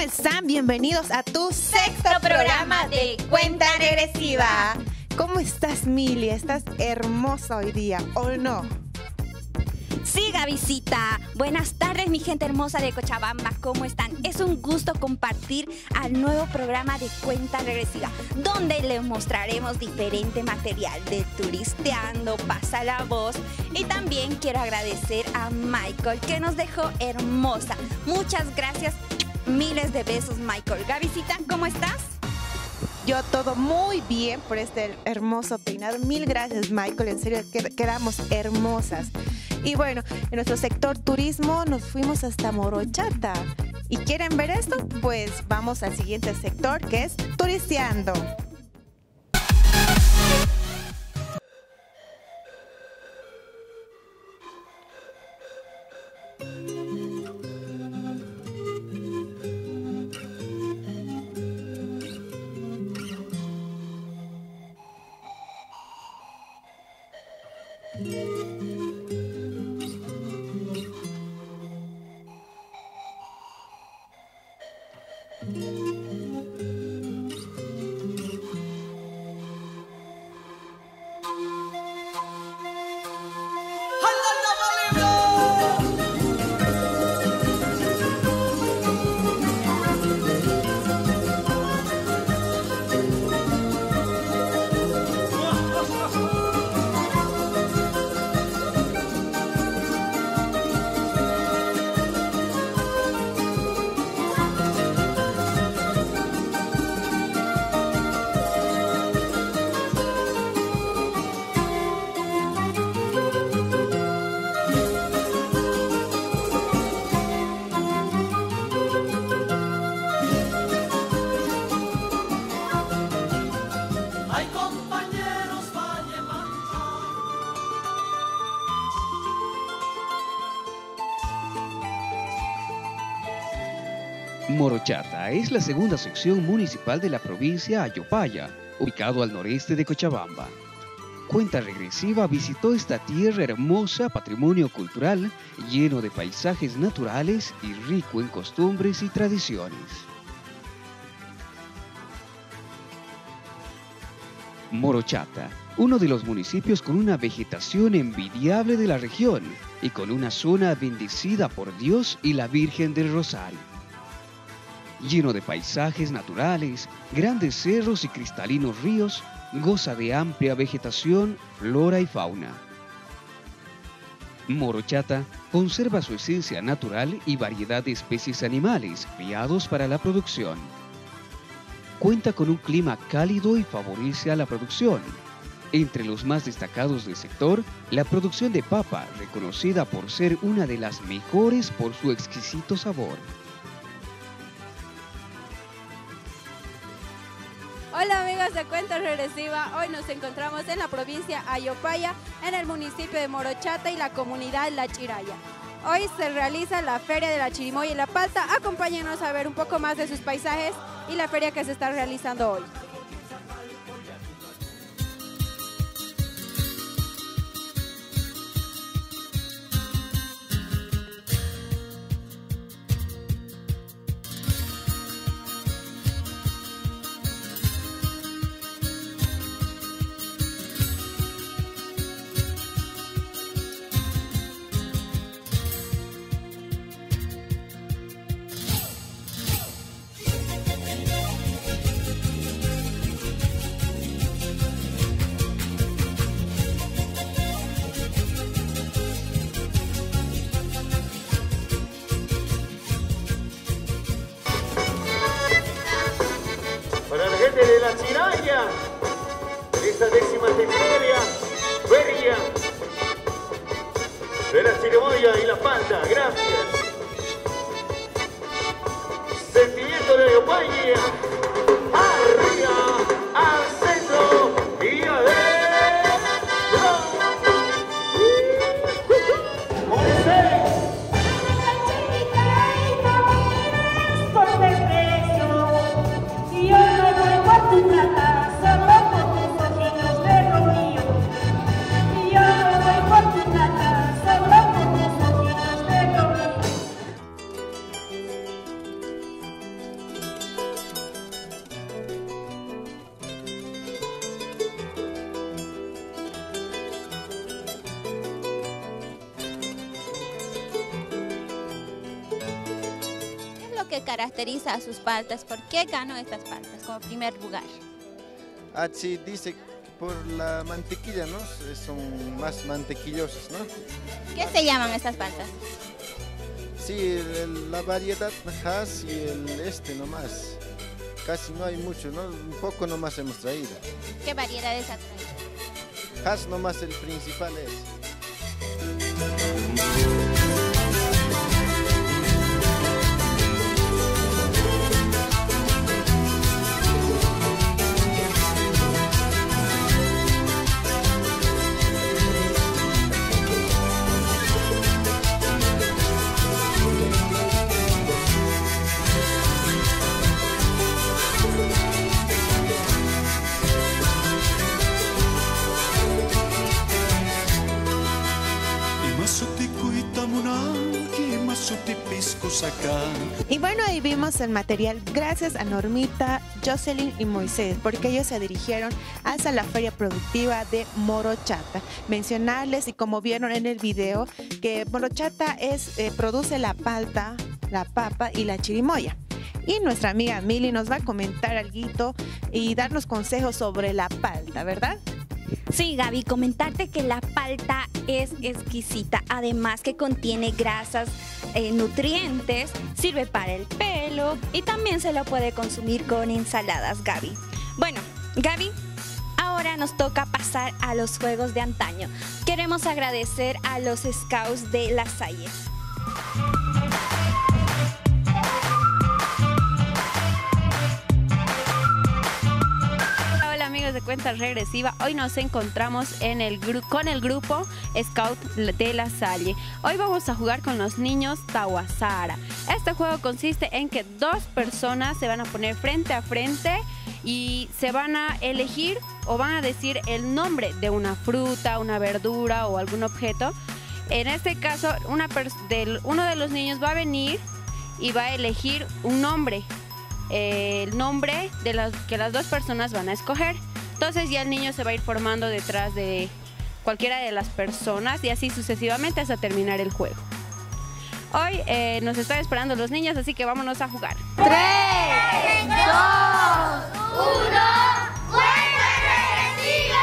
están? Bienvenidos a tu sexto programa de Cuenta Regresiva. ¿Cómo estás, Mili? ¿Estás hermosa hoy día o no? Sí, Gavisita. Buenas tardes, mi gente hermosa de Cochabamba. ¿Cómo están? Es un gusto compartir al nuevo programa de Cuenta Regresiva, donde les mostraremos diferente material de Turisteando, Pasa la Voz. Y también quiero agradecer a Michael, que nos dejó hermosa. Muchas gracias. Miles de besos, Michael. Gavisita, ¿cómo estás? Yo todo muy bien por este hermoso peinado. Mil gracias, Michael. En serio, quedamos hermosas. Y bueno, en nuestro sector turismo nos fuimos hasta Morochata. ¿Y quieren ver esto? Pues vamos al siguiente sector, que es Turisteando. Morochata es la segunda sección municipal de la provincia Ayopaya, ubicado al noreste de Cochabamba. Cuenta Regresiva visitó esta tierra hermosa, patrimonio cultural, lleno de paisajes naturales y rico en costumbres y tradiciones. Morochata, uno de los municipios con una vegetación envidiable de la región y con una zona bendecida por Dios y la Virgen del Rosario. Lleno de paisajes naturales, grandes cerros y cristalinos ríos, goza de amplia vegetación, flora y fauna. Morochata conserva su esencia natural y variedad de especies animales criados para la producción. Cuenta con un clima cálido y favorece a la producción. Entre los más destacados del sector, la producción de papa, reconocida por ser una de las mejores por su exquisito sabor. Hola amigos de Cuenta Regresiva, hoy nos encontramos en la provincia Ayopaya, en el municipio de Morochata y la comunidad La Chiraya. Hoy se realiza la Feria de la Chirimoya y la Palta. Acompáñenos a ver un poco más de sus paisajes y la feria que se está realizando hoy. Para la gente de La Chiraya, de esta 13ª feria de la Chirimoya y la Palta, gracias. Sentimiento de Ayopaya, arriba, al centro y adentro. Por desprecio, yo no voy por tu plata, solo que caracteriza a sus paltas? ¿Por qué ganó estas paltas como primer lugar? Sí, dice que por la mantequilla, ¿no? Son más mantequillosas, ¿no? ¿Qué se llaman estas paltas? Sí, la variedad Hass y el nomás. Casi no hay mucho, ¿no? Un poco nomás hemos traído. ¿Qué variedades ha traído? Hass nomás el principal es. Y bueno, ahí vimos el material gracias a Normita, Jocelyn y Moisés, porque ellos se dirigieron hasta la feria productiva de Morochata. Mencionarles, y como vieron en el video, que Morochata produce la palta, la papa y la chirimoya. Y nuestra amiga Mili nos va a comentar algo y darnos consejos sobre la palta, ¿verdad? Sí, Gaby, comentarte que la palta es exquisita, además que contiene grasas, nutrientes, sirve para el pelo y también se lo puede consumir con ensaladas, Gaby. Bueno, Gaby, ahora nos toca pasar a los juegos de antaño. Queremos agradecer a los Scouts de La Salle. De Cuenta Regresiva. Hoy nos encontramos con el grupo Scout de La Salle. Hoy vamos a jugar con los niños Tawasara. Este juego consiste en que dos personas se van a poner frente a frente y se van a elegir o van a decir el nombre de una fruta, una verdura o algún objeto. En este caso, uno de los niños va a venir y va a elegir un nombre. El nombre que las dos personas van a escoger. Entonces ya el niño se va a ir formando detrás de cualquiera de las personas y así sucesivamente hasta terminar el juego. Hoy nos están esperando los niños, así que vámonos a jugar. 3, 2, 1, ¡Cuenta Regresiva!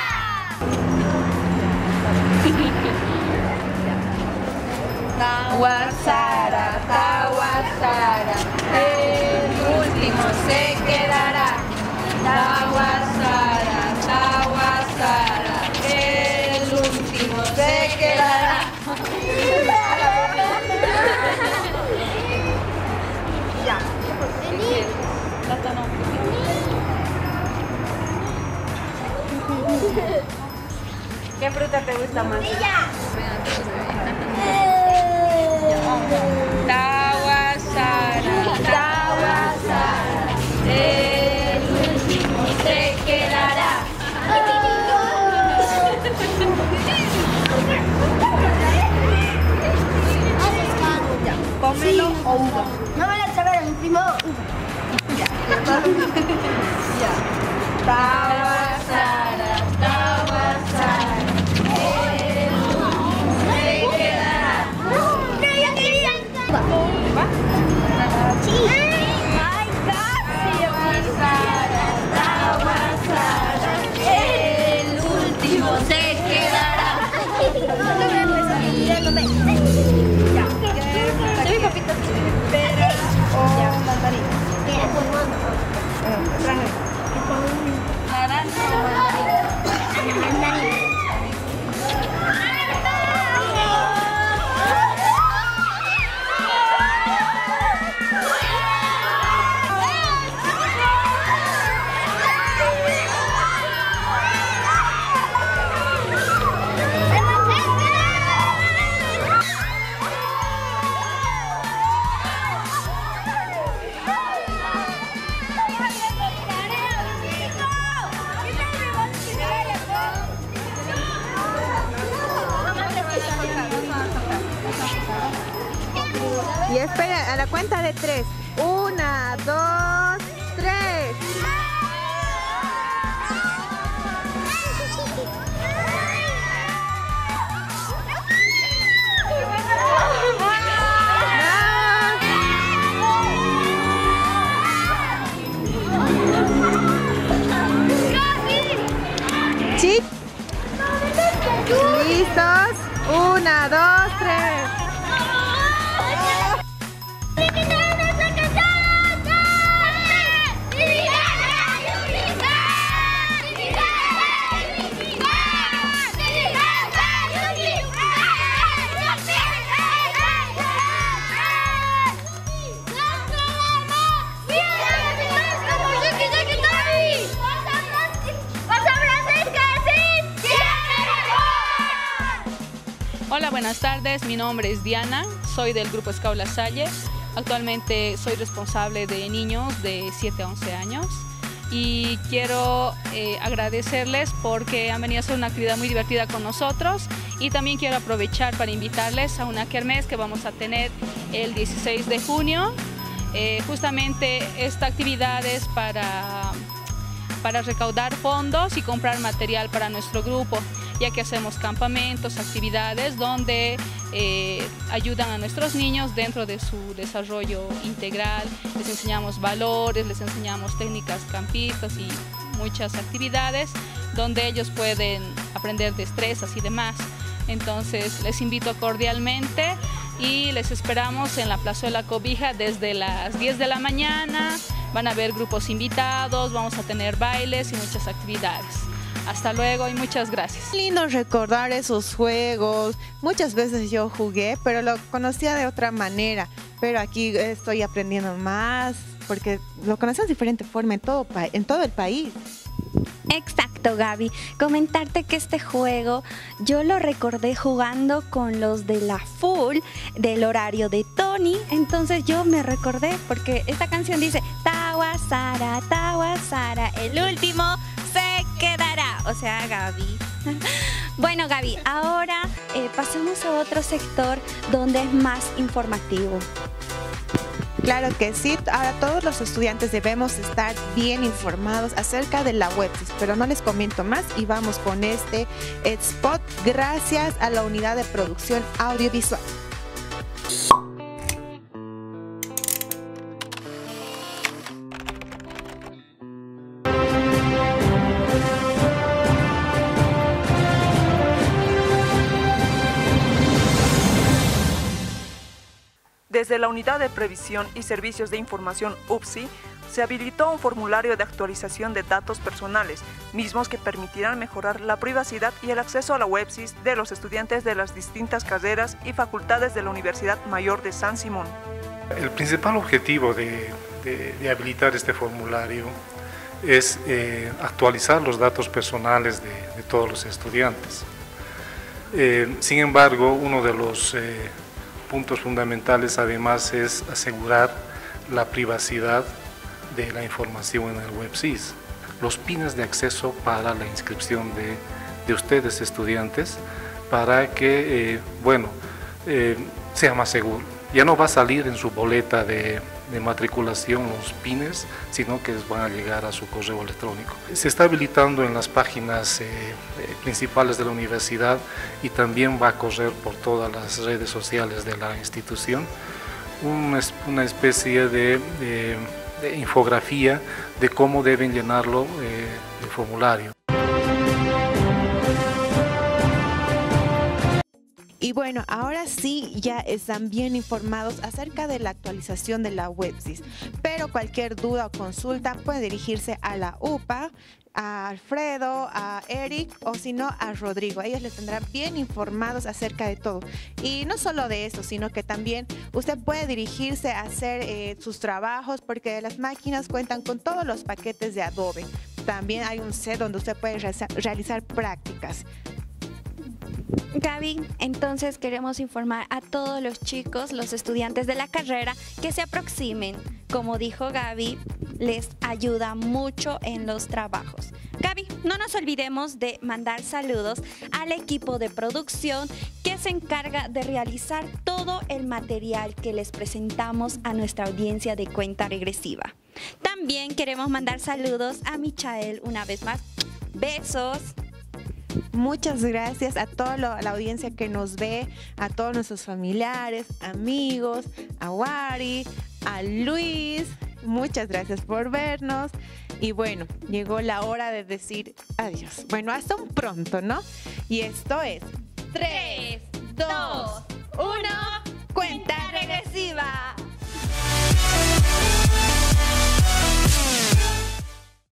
Tawasara, Tawasara, el último se quedará. Tawasara, Tawasara, el último se quedará. Ya. ¿Qué fruta te gusta más? Tawasara, Tawasara, el último se quedará. Pómelo o uva. No me la saber, mi primo. Ya. Tawasara, Tawasara, el último se quedará. No, yo quería. ¿Va? Sí. Ay, casi. Tawasara, el último se quedará. Ya. Soy papito. Pera o mandarina. Naranja o mandarina. Y espera, a la cuenta de 3. 1, 2, 3. ¿Listos? 1, 2, 3. Hola, buenas tardes. Mi nombre es Diana, soy del Grupo Scout La Salle. Actualmente soy responsable de niños de 7 a 11 años y quiero agradecerles porque han venido a hacer una actividad muy divertida con nosotros y también quiero aprovechar para invitarles a una kermés que vamos a tener el 16 de junio. Justamente esta actividad es para recaudar fondos y comprar material para nuestro grupo, ya que hacemos campamentos, actividades donde ayudan a nuestros niños dentro de su desarrollo integral. Les enseñamos valores, les enseñamos técnicas campistas y muchas actividades donde ellos pueden aprender destrezas y demás. Entonces les invito cordialmente y les esperamos en la Plazuela Cobija desde las 10 de la mañana. Van a haber grupos invitados, vamos a tener bailes y muchas actividades. Hasta luego y muchas gracias. Lindo recordar esos juegos. Muchas veces yo jugué, pero lo conocía de otra manera. Pero aquí estoy aprendiendo más, porque lo conocemos de diferente forma en todo el país. Exacto, Gaby. Comentarte que este juego yo lo recordé jugando con los de la Full del horario de Tony. Entonces yo me recordé porque esta canción dice Tawasara, Tawasara, el último se quedará. O sea, Gaby. Bueno, Gaby, ahora pasamos a otro sector donde es más informativo. Claro que sí, ahora todos los estudiantes debemos estar bien informados acerca de la WebSys, pero no les comento más y vamos con este spot gracias a la unidad de producción audiovisual. Desde la Unidad de Previsión y Servicios de Información UPSI, se habilitó un formulario de actualización de datos personales, mismos que permitirán mejorar la privacidad y el acceso a la WebSys de los estudiantes de las distintas carreras y facultades de la Universidad Mayor de San Simón. El principal objetivo de habilitar este formulario es actualizar los datos personales de todos los estudiantes. Sin embargo, uno de los puntos fundamentales además es asegurar la privacidad de la información en el WebSys. Los pines de acceso para la inscripción de ustedes estudiantes para que sea más seguro. Ya no va a salir en su boleta de matriculación los pines, sino que van a llegar a su correo electrónico. Se está habilitando en las páginas principales de la universidad y también va a correr por todas las redes sociales de la institución una especie de infografía de cómo deben llenarlo el formulario. Y bueno, ahora sí ya están bien informados acerca de la actualización de la WebSys, pero cualquier duda o consulta puede dirigirse a la UPA, a Alfredo, a Eric o si no a Rodrigo. Ellos les tendrán bien informados acerca de todo. Y no solo de eso, sino que también usted puede dirigirse a hacer sus trabajos porque las máquinas cuentan con todos los paquetes de Adobe. También hay un set donde usted puede realizar prácticas. Gaby, entonces queremos informar a todos los chicos, los estudiantes de la carrera, que se aproximen. Como dijo Gaby, les ayuda mucho en los trabajos. Gaby, no nos olvidemos de mandar saludos al equipo de producción que se encarga de realizar todo el material que les presentamos a nuestra audiencia de Cuenta Regresiva. También queremos mandar saludos a Michael una vez más. Besos. Muchas gracias a toda la audiencia que nos ve, a todos nuestros familiares, amigos, a Wari, a Luis. Muchas gracias por vernos. Y bueno, llegó la hora de decir adiós. Bueno, hasta un pronto, ¿no? Y esto es 3,